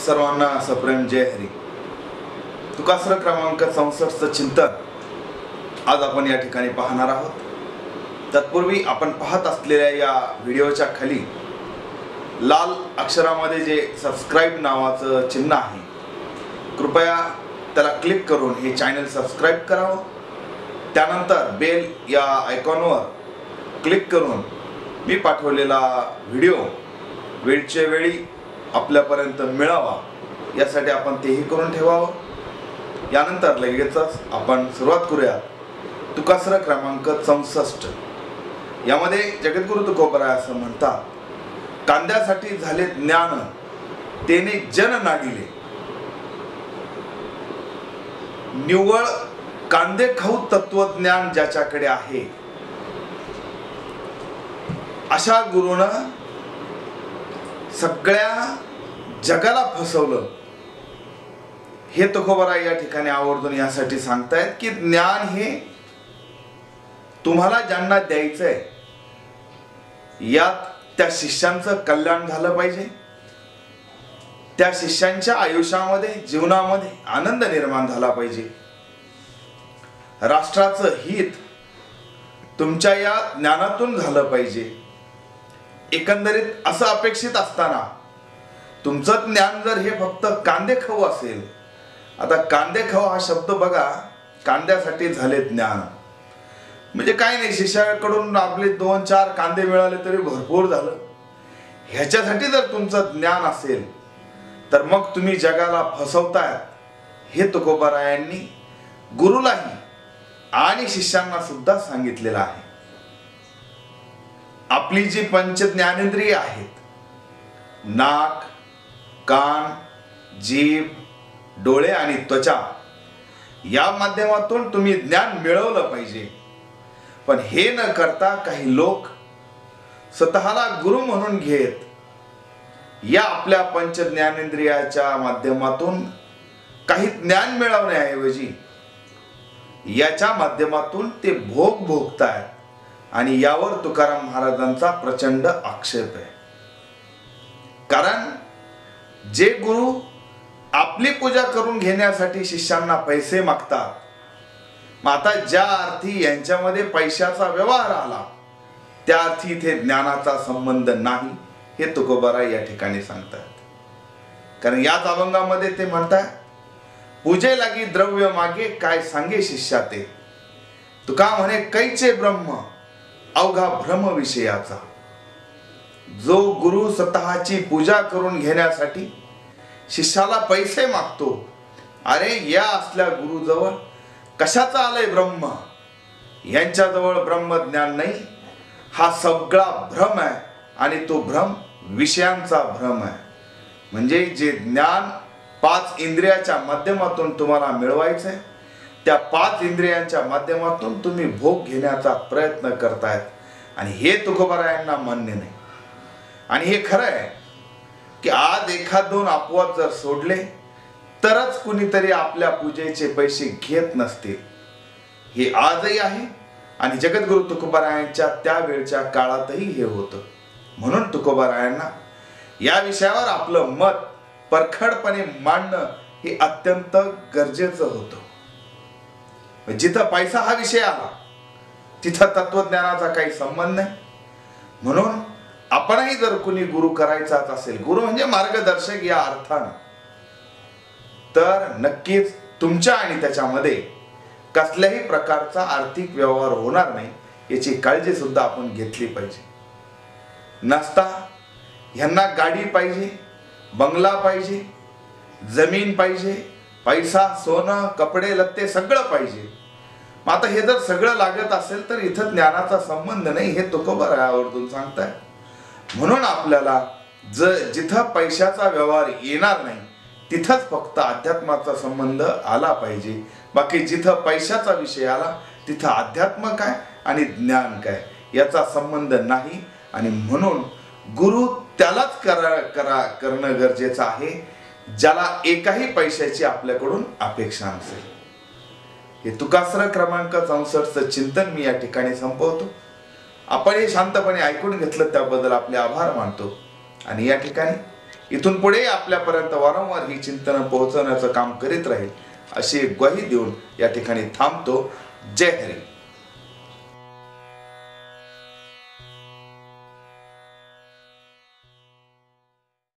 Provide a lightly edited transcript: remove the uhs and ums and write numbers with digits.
सर्वांना सप्रेम जय हरी। तुकासर क्रमांक 64 चिंतन आज आपण या ठिकाणी पाहणार आहोत। तत्पूर्वी आपण पाहत असलेल्या या व्हिडिओच्या खाली लाल अक्षरामध्ये जे सबस्क्राइब नावाचं चिन्ह आहे, कृपया त्याला क्लिक करून हे चॅनल सबस्क्राइब करावं। त्यानंतर बेल या आयकॉनवर क्लिक करून मी पाठवलेला व्हिडिओ वेळच्या वेळी आपल्यापर्यंत मिळावा यासाठी आपण तेही करून ठेवावं। यानंतर लगेचच आपण सुरुवात करूया। तुकासर क्रमांक 64 यामध्ये जगद्गुरु तुकोबराय असं म्हणतात, कांद्यासाठी झाले ज्ञान तेने जन नाडिले, निव्वळ कांदे खाऊ तत्वज्ञान ज्याच्याकडे आहे अशा गुरुनं सगळ्या जगाला फसवलं। हे तुकोबराय या ठिकाणी आवर्जून यासाठी सांगतायत की ज्ञान हे तुम्हाला ज्यांना द्यायचंय यात त्या शिष्यांचं कल्याण झालं पाहिजे, त्या शिष्यांच्या आयुष्यामध्ये जीवनामध्ये आनंद निर्माण झाला पाहिजे, राष्ट्राचं हित तुमच्या या ज्ञानातून झालं पाहिजे। एकंदरीत असं अपेक्षित असताना तुमचं ज्ञान जर हे फक्त कांदे खाऊ असेल, आता कांदे खाऊ हा शब्द बघा, कांद्यासाठी झाले ज्ञान म्हणजे काय नाही, शिष्याकडून आपले 2-4 कांदे मिळाले तरी भरपूर झालं। ह्याच्यासाठी जर तुमचं ज्ञान असेल तर मग तुम्ही जगाला फसवताय। हे तुकोबरायांनी गुरुलाही आणि शिष्यांना सुद्धा सांगितलेलं आहे। आपली जी पंच ज्ञानेंद्रिय आहेत, नाक, कान, जीभ, डोळे आणि त्वचा, या माध्यमातून तुम्ही ज्ञान मिळवलं पाहिजे। पण हे न करता काही लोक स्वतःला गुरु म्हणून घेत या आपल्या पंच ज्ञानेंद्रियाच्या माध्यमातून काही ज्ञान मिळवण्याऐवजी याच्या माध्यमातून ते भोग भोगतायत आणि यावर तुकाराम महाराजांचा प्रचंड आक्षेप आहे। कारण जे गुरु आपली पूजा करून घेण्यासाठी शिष्यांना पैसे मागतात, मग आता ज्या अर्थी यांच्यामध्ये पैशाचा व्यवहार आला त्या अर्थी इथे ज्ञानाचा संबंध नाही, हे तुकोबराय या ठिकाणी सांगतात। कारण याच अभंगामध्ये ते म्हणतात, पूजे लागी द्रव्य मागे काय सांगे शिष्या ते, तुका म्हणे कैचे ब्रह्म अवघा भ्रम विषयाचा। जो गुरु स्वतःची पूजा करून घेण्यासाठी शिष्याला पैसे मागतो, अरे या असल्या गुरुजवळ कशाचा आलंय ब्रह्म, यांच्याजवळ ब्रह्मज्ञान नाही, हा सगळा भ्रम आहे आणि तो भ्रम विषयांचा भ्रम आहे। म्हणजे जे ज्ञान 5 इंद्रियाच्या माध्यमातून तुम्हाला मिळवायचंय, त्या 5 इंद्रियांच्या माध्यमातून तुम्ही भोग घेण्याचा प्रयत्न करतायत आणि हे तुकोबरायांना मान्य नाही। आणि हे खरं आहे की आज 1-2 अपवाद जर सोडले तरच कुणीतरी आपल्या पूजेचे पैसे घेत नसतील। हे आजही आहे आणि जगद्गुरु तुकोबरायांच्या त्यावेळच्या काळातही हे होतं। म्हणून तुकोबरायांना या विषयावर आपलं मत परखडपणे मांडणं हे अत्यंत गरजेचं होतं। जिथं पैसा हा विषय आला तिथं तत्वज्ञानाचा काही संबंध नाही। म्हणून आपणही जर कुणी गुरु करायचाच असेल, गुरु म्हणजे मार्गदर्शक या अर्थानं, तर नक्कीच तुमच्या आणि त्याच्यामध्ये कसल्याही प्रकारचा आर्थिक व्यवहार होणार नाही याची काळजी सुद्धा आपण घेतली पाहिजे। नसता ह्यांना गाडी पाहिजे, बंगला पाहिजे, जमीन पाहिजे, पैसा, सोनं, कपडे लत्ते सगळं पाहिजे। मग आता हे जर सगळं लागत असेल तर इथं ज्ञानाचा संबंध नाही, हे तुकोबराय आवर्जून सांगताय। म्हणून आपल्याला जिथं पैशाचा व्यवहार येणार नाही तिथंच फक्त अध्यात्माचा संबंध आला पाहिजे। बाकी जिथं पैशाचा विषय आला तिथं अध्यात्म काय आणि ज्ञान काय याचा संबंध नाही। आणि म्हणून गुरु त्यालाच करणं गरजेचं आहे ज्याला एकाही पैशाची आपल्याकडून अपेक्षा नसेल। हे तुकासर क्रमांक 64 चिंतन मी या ठिकाणी संपवतो। आपण हे शांतपणे ऐकून घेतलं त्याबद्दल आपले आभार मानतो आणि या ठिकाणी इथून पुढे आपल्यापर्यंत वारंवार ही चिंतनं पोहोचवण्याचं काम करीत राहील अशी एक ग्वाही देऊन या ठिकाणी थांबतो. जय हरी.